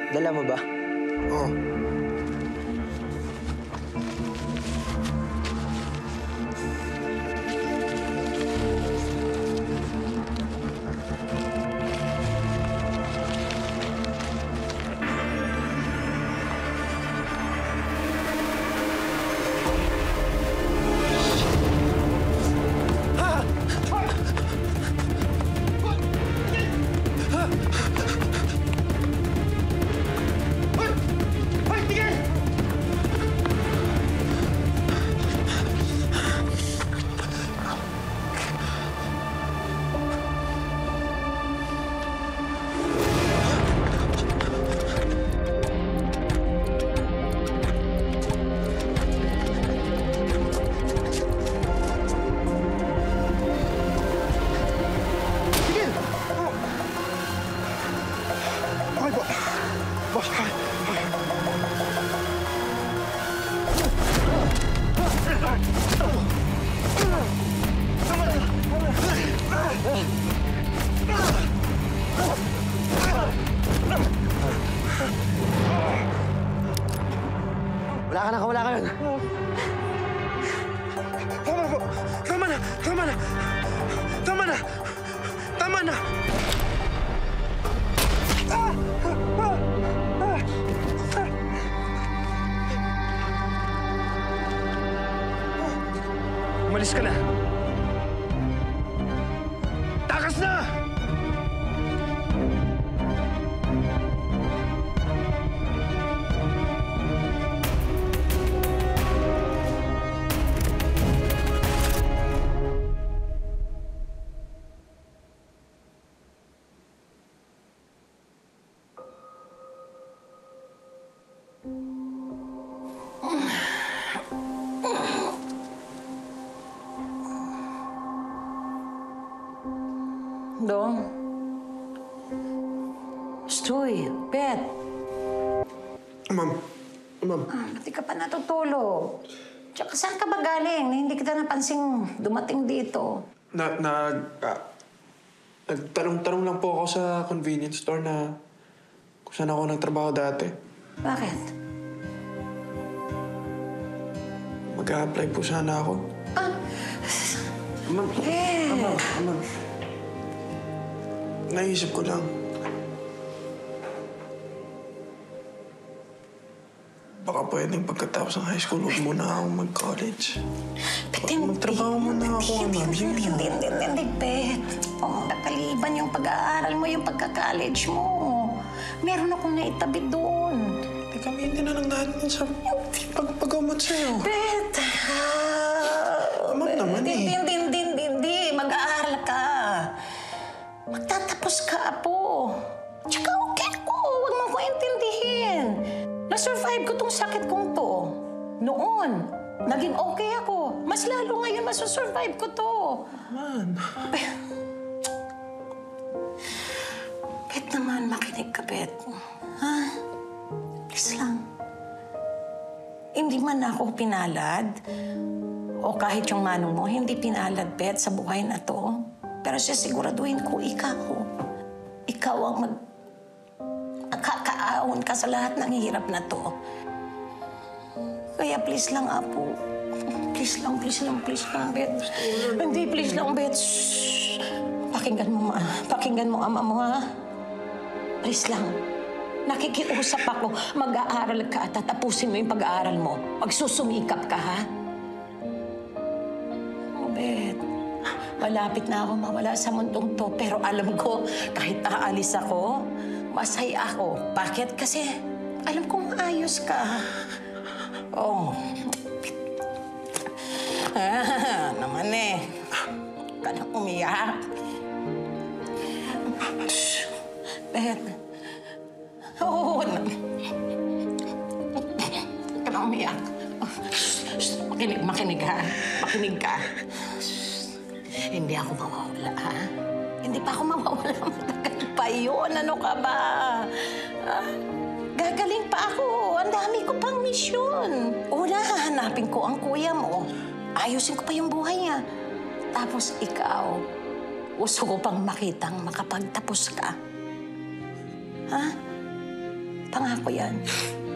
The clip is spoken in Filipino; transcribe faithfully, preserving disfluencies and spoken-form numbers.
Dala mo ba? Oo. Wala ka na, wala ka na. Tama na po! Tama na! Tama na! Tama na! Tama na! Ah! Ah! Ah! Ah! Umalis ka na! Takas na! Dong. Stoy, Beth. Ma'am. Ma'am. Ah, pati ka pa natutulog. Tsaka saan ka ba galing na hindi kita napansing dumating dito? Na, nag... Uh, nagtanong-tanong lang po ako sa convenience store na kung saan ako nagtrabaho dati. Bakit? Mag-a-apply po sana ako. Ah! Ma'am. Beth! Ma'am. Ma'am. Naisip ko lang. Baka pwedeng pagkatapos ng high school, huwag muna akong mag-college. Magtrabaho muna ako, ma'am. Sige na. Hindi, hindi, hindi, Beth. Oh, nakaliban yung pag-aaral mo, yung pagka-college mo. Meron akong naitabi doon. Teka, hindi na lang natin sa pag-pagkamot sa'yo. Beth! Ma'am naman eh. Hindi, hindi, hindi, hindi, hindi. Mag-aaral ka. Magtatapos ka, Apo. Tsaka okay ako. Huwag mo ko intindihin. Na-survive ko tong sakit kong to. Noon, naging okay ako. Mas lalo ngayon masasurvive ko to. Man. Bet naman, makinig ka, Bet. Ha? Please lang. Hindi man ako pinalad, o kahit yung manong mo, hindi pinalad, Bet, sa buhay na to. Pero sisiguraduhin ko, ikaw. Ikaw ang mag... Nakakaahon ka sa lahat ng hirap na to. Kaya please lang, Apo. Please lang, please lang, please lang, Bet. Hindi, please lang, Bet. Shhh. Pakinggan mo, ma. Pakinggan mo, ama mo, ha? Please lang. Nakikiusap ako. Mag-aaral ka at tatapusin mo yung pag-aaral mo. Pagsusumikap ka, ha? Oh, Bet. Malapit na ako mawala sa mundong to. Pero alam ko, kahit aalis ako, masaya ako. Bakit? Kasi alam kong ayos ka. Oh. Ah, naman eh. Huwag ka nang umiyak. Shh. Beth. Oo. Huwag ka nang umiyak. Shh. Makinig, makinig ha. Makinig ka. Hindi ako mawawala, ha? Hindi pa ako mawawala. Matagal pa yun. Ano ka ba? Ah, gagaling pa ako. Ang dami ko pang misyon. Una, hahanapin ko ang kuya mo. Ayusin ko pa yung buhay niya. Tapos ikaw, gusto ko pang makitang makapagtapos ka. Ha? Pangako yan.